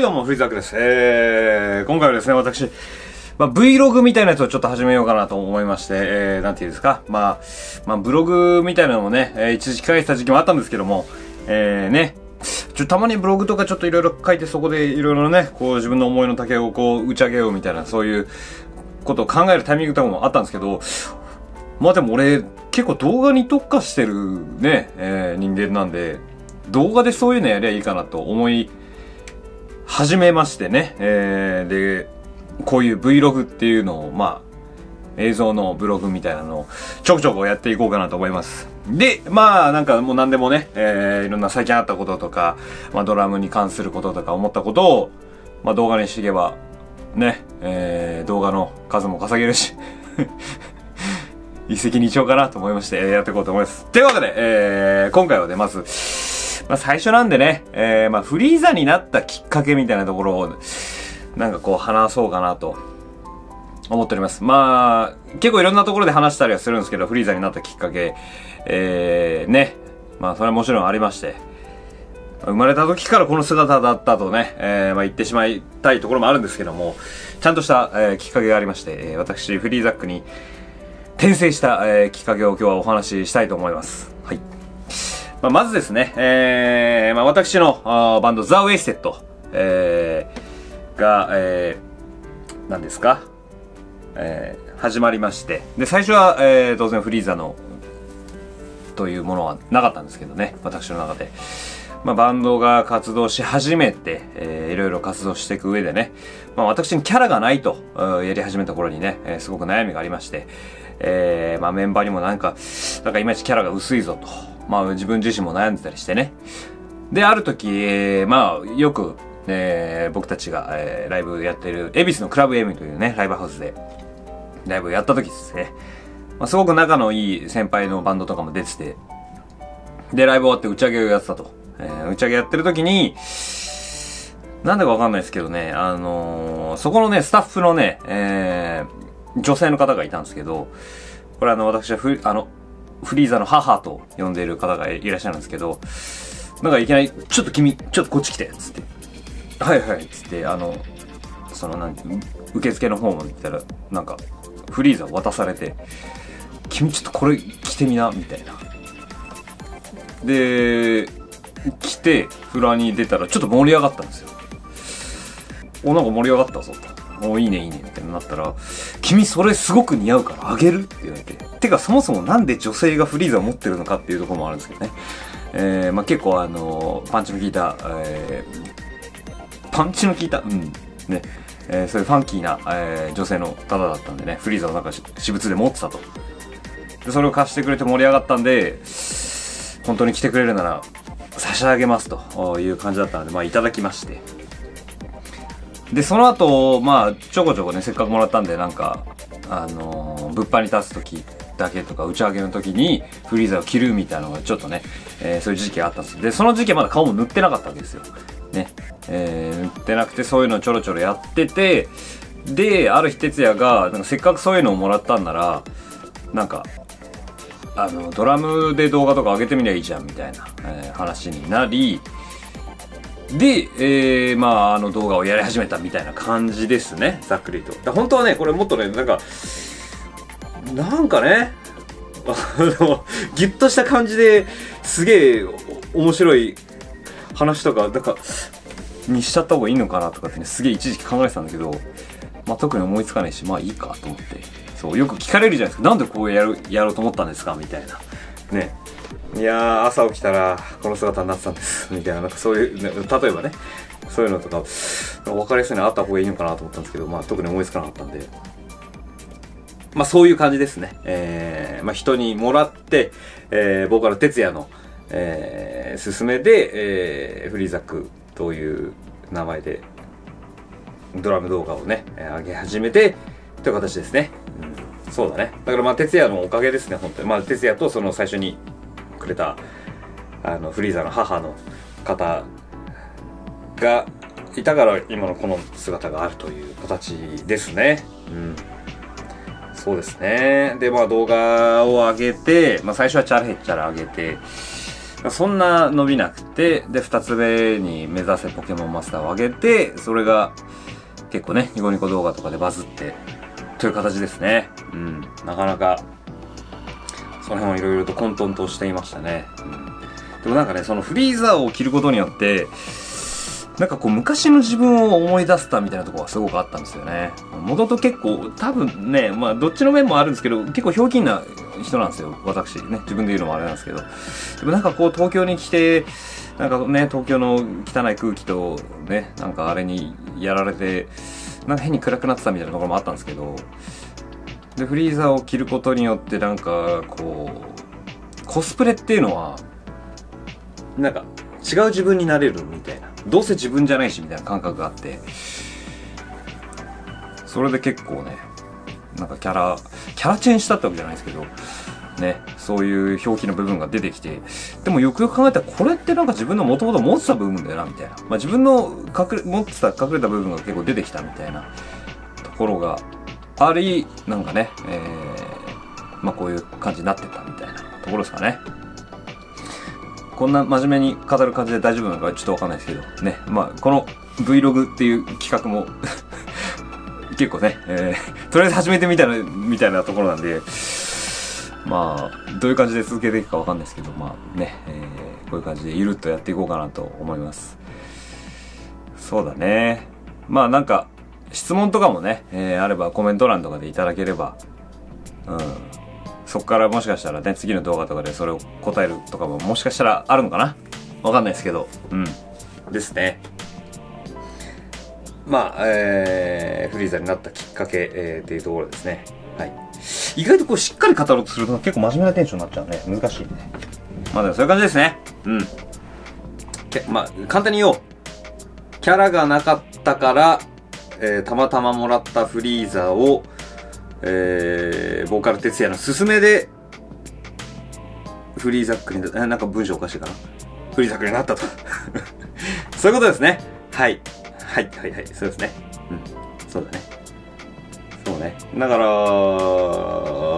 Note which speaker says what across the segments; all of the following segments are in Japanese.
Speaker 1: どうも、フリーザックです。今回はですね、私、Vlog みたいなやつをちょっと始めようかなと思いまして、なんていうんですか、ブログみたいなのもね、一時期書いてた時期もあったんですけども、たまにブログとかちょっといろいろ書いて、そこでいろいろね、こう自分の思いの丈をこう打ち上げようみたいな、そういうことを考えるタイミングとかもあったんですけど、でも俺、結構動画に特化してるね、人間なんで、動画でそういうのやりゃいいかなと思い始めましてね、で、こういう Vlog っていうのを、映像のブログみたいなのをちょこちょこやっていこうかなと思います。で、なんかもう何でもね、いろんな最近あったこととか、ドラムに関することとか思ったことを、動画にしていけば、ね、動画の数も稼げるし、一石二鳥かなと思いまして、やっていこうと思います。というわけで、今回はね、まず、最初なんでね、フリーザになったきっかけみたいなところを、なんかこう話そうかなと思っております。結構いろんなところで話したりはするんですけど、フリーザになったきっかけ、それはもちろんありまして、生まれた時からこの姿だったとね、言ってしまいたいところもあるんですけども、ちゃんとした、きっかけがありまして、私、フリーザックに転生した、きっかけを今日はお話ししたいと思います。はい。まずですね、私のバンドザ・ウェイステッド、が、何ですか、始まりまして、で、最初は、当然フリーザのというものはなかったんですけどね、私の中で。バンドが活動し始めて、いろいろ活動していく上でね、私にキャラがないと、やり始めた頃にね、すごく悩みがありまして、メンバーにもなんかいまいちキャラが薄いぞと、自分自身も悩んでたりしてね。で、ある時、よく、僕たちが、ライブやってる、恵比寿のクラブ M というね、ライブハウスで、ライブをやった時ですね。すごく仲のいい先輩のバンドとかも出てて、で、ライブ終わって打ち上げをやってたと。打ち上げやってる時に、なんでかわかんないですけどね、そこのね、スタッフのね、女性の方がいたんですけど、これ私はフリーザの母と呼んでいる方がいらっしゃるんですけど、なんかいきなり、ちょっと君、ちょっとこっち来て、つって。はいはい、つって、受付の方まで行ったら、なんか、フリーザ渡されて、君ちょっとこれ着てみな、みたいな。で、着て、フロアに出たら、ちょっと盛り上がったんですよ。なんか盛り上がったぞ、と。いいね、いいね、みたいになったら、君それすごく似合うからあげるって言われて。てか、そもそもなんで女性がフリーザを持ってるのかっていうところもあるんですけどね。結構パンチの効いた、ね、そういうファンキーな、女性の方だったんでね、フリーザをなんか私物で持ってたと。で、それを貸してくれて盛り上がったんで、本当に来てくれるなら差し上げますという感じだったので、いただきまして。で、その後、ちょこちょこね、せっかくもらったんで、なんか、物販に立つ時だけとか、打ち上げの時に、フリーザを着るみたいなのがちょっとね、そういう時期があったんです。で、その時期はまだ顔も塗ってなかったわけですよ。ね。塗ってなくて、そういうのをちょろちょろやってて、で、ある日哲也が、なんかせっかくそういうのをもらったんなら、なんか、ドラムで動画とか上げてみりゃいいじゃん、みたいな、話になり、で、動画をやり始めたみたいな感じですね、ざっくりと。本当はね、これもっとね、なんかね、ギュッとした感じですげえ面白い話とか、にしちゃった方がいいのかなとかってね、すげえ一時期考えてたんだけど、特に思いつかないし、いいかと思って。そう、よく聞かれるじゃないですか。なんでこうやろうと思ったんですかみたいな。ね。いやー、朝起きたら、この姿になってたんです。みたいな、なんかそういう、ね、例えばね、そういうのとか、分かりやすいのあった方がいいのかなと思ったんですけど、特に思いつかなかったんで。そういう感じですね。人にもらって、ボーカル哲也の、勧めで、フリーザックという名前で、ドラム動画をね、上げ始めて、という形ですね。そうだね。だから哲也のおかげですね、本当に。哲也とその最初にくれた、フリーザの母の方がいたから、今のこの姿があるという形ですね。そうですね。で、動画を上げて、最初はチャラヘッチャラ上げて、 そんな伸びなくて、で、二つ目に目指せポケモンマスターを上げて、それが結構ね、ニコニコ動画とかでバズって、という形ですね。うん。なかなか、その辺をいろいろと混沌としていましたね。うん。でもなんかね、そのフリーザを着ることによって、なんかこう昔の自分を思い出したみたいなところがすごくあったんですよね。もともと結構多分ね、まあどっちの面もあるんですけど、結構ひょうきんな人なんですよ。私ね。自分で言うのもあれなんですけど。でもなんかこう東京に来て、なんかね、東京の汚い空気とね、なんかあれにやられて、なんか変に暗くなってたみたいなところもあったんですけど、で、フリーザを着ることによってなんかこう、コスプレっていうのは、なんか違う自分になれるみたいな。どうせ自分じゃないしみたいな感覚があって、それで結構ね、なんかキャラチェンしたってわけじゃないですけど、ね、そういう表記の部分が出てきて、でもよくよく考えたらこれってなんか自分の元々持ってた部分だよなみたいな。まあ自分の持ってた隠れた部分が結構出てきたみたいなところがあり、なんかね、まあこういう感じになってたみたいなところですかね。こんな真面目に語る感じで大丈夫なのかちょっとわかんないですけど、ね。まあ、この Vlog っていう企画も結構ね、とりあえず始めてみたいなところなんで、まあ、どういう感じで続けていくかわかんないですけど、まあね、こういう感じでゆるっとやっていこうかなと思います。そうだね。まあなんか、質問とかもね、あればコメント欄とかでいただければ、うん。そこからもしかしたらね、次の動画とかでそれを答えるとかももしかしたらあるのかな？わかんないですけど。うん。ですね。まあ、フリーザになったきっかけ、っていうところですね。はい。意外とこうしっかり語ろうとすると結構真面目なテンションになっちゃうね。難しいね。まあでもそういう感じですね。うん。まあ、簡単に言おう。キャラがなかったから、たまたまもらったフリーザを、ボーカル哲也の勧めで、フリーザックに、なんか文章おかしいかな。フリーザックになったと。そういうことですね。はい。はい、はい、はい。そうですね。うん。そうだね。そうね。だから、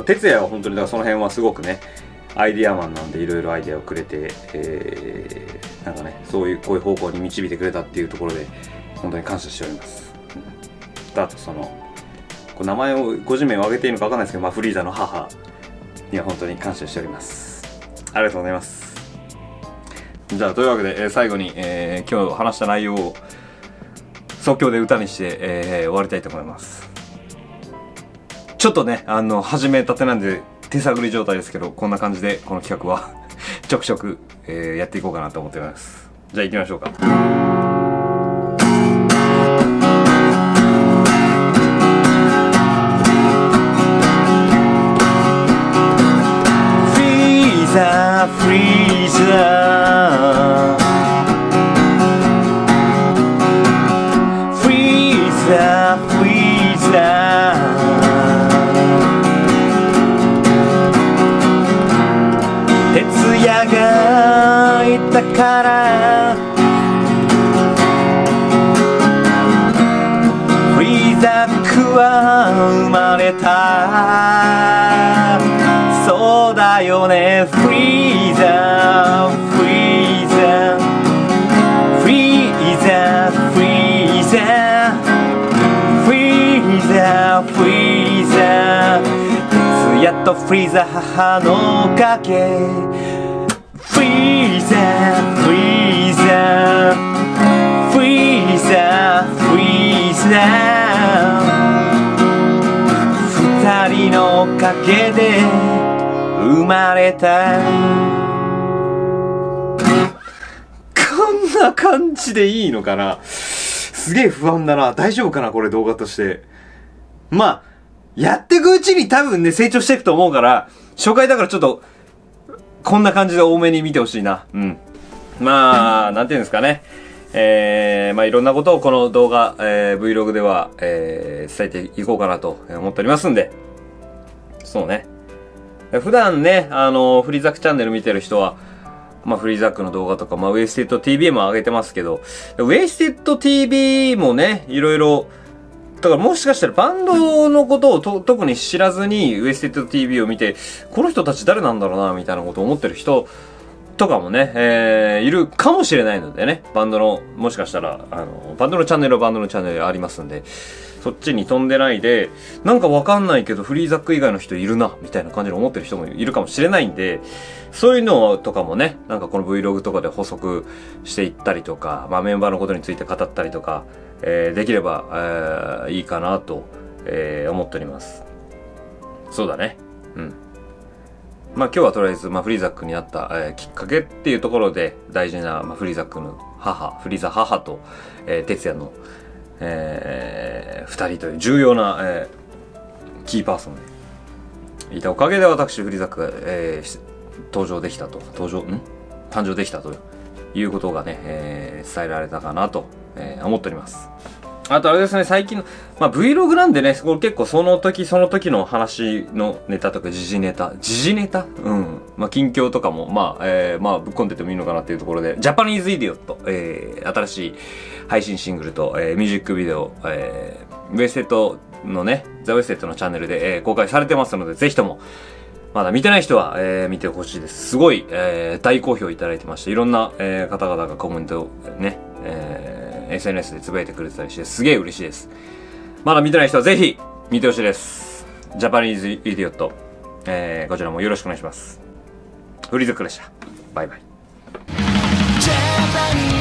Speaker 1: 哲也は本当に、だからその辺はすごくね、アイディアマンなんでいろいろアイディアをくれて、なんかね、こういう方向に導いてくれたっていうところで、本当に感謝しております。うん、あと名前を、個人名を挙げていいのかわかんないですけど、まあ、フリーザの母には本当に感謝しております。ありがとうございます。じゃあ、というわけで、最後に、今日話した内容を即興で歌にして、終わりたいと思います。ちょっとね、始めたてなんで手探り状態ですけど、こんな感じでこの企画はちょくちょく、やっていこうかなと思っています。じゃあ行きましょうか。フリーザフリーザフリーザ徹夜がいたからフリーザックは生まれたそうだよねフリーザフリーザフリーザフリーザフリーザフリーザ徹夜とフリーザ母のおかげフリーザフリーザフリーザフリーザ二人のおかげで生まれたこんな感じでいいのかな。すげえ不安だな。大丈夫かなこれ動画として。まあやっていくうちに多分ね成長していくと思うから初回だからちょっとこんな感じで多めに見てほしいな。うん。まあなんていうんですかね。まあいろんなことをこの動画、Vlog では、伝えていこうかなと思っておりますんで。そうね。普段ね、フリーザックチャンネル見てる人は、まあ、フリーザックの動画とか、まあ、ウェイステッド TV も上げてますけど、ウェイステッド TV もね、いろいろ、だからもしかしたらバンドのことを特に知らずに、ウェイステッド TV を見て、この人たち誰なんだろうな、みたいなことを思ってる人とかもね、いるかもしれないのでね、バンドの、もしかしたら、バンドのチャンネルはバンドのチャンネルありますんで、そっちに飛んでないで、なんかわかんないけど、フリーザック以外の人いるな、みたいな感じで思ってる人もいるかもしれないんで、そういうのとかもね、なんかこの Vlog とかで補足していったりとか、まあメンバーのことについて語ったりとか、できれば、いいかなと、思っております。そうだね。うん。まあ今日はとりあえず、まあフリーザックになった、きっかけっていうところで大事な、まあ、フリーザックの母、フリーザ母と、哲也の、二人という重要な、キーパーソンでいたおかげで私フリーザックが、誕生できたということがね、伝えられたかなと、思っております。あとあれですね、最近の、まあ Vlog なんでね、これ結構その時その時の話のネタとか時事ネタうん。まあ近況とかも、まあ、まあぶっ込んでてもいいのかなっていうところで、ジャパニーズイディオット、新しい配信シングルと、ミュージックビデオ、ウエステッドのね、ザ・ウエステッドのチャンネルで、公開されてますので、ぜひとも、まだ見てない人は、見てほしいです。すごい、大好評いただいてまして、いろんな、方々がコメントをね、SNS でつぶやいてくれてたりして、すげえ嬉しいです。まだ見てない人はぜひ、見てほしいです。ジャパニーズイディオット。こちらもよろしくお願いします。フリーザックでした。バイバイ。